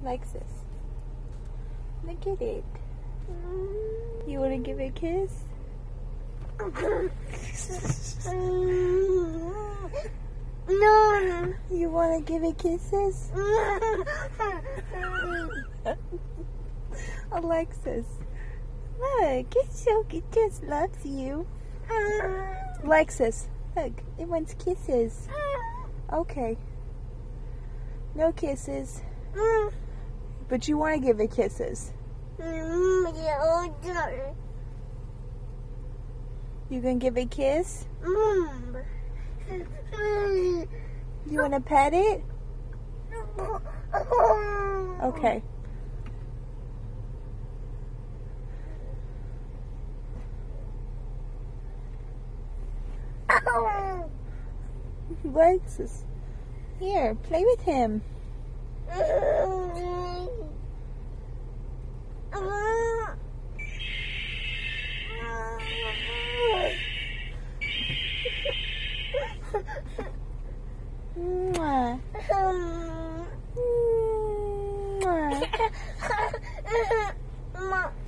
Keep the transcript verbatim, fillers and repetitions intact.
Alexis, look at it. You want to give it a kiss? No. You want to give it kisses? Alexis, look, it so it just loves you. Alexis, look, it wants kisses. Okay. No kisses. But you want to give it kisses. You gonna give it a kiss? You want to pet it? Okay. Alexis, here, play with him. Mwah. Mwah.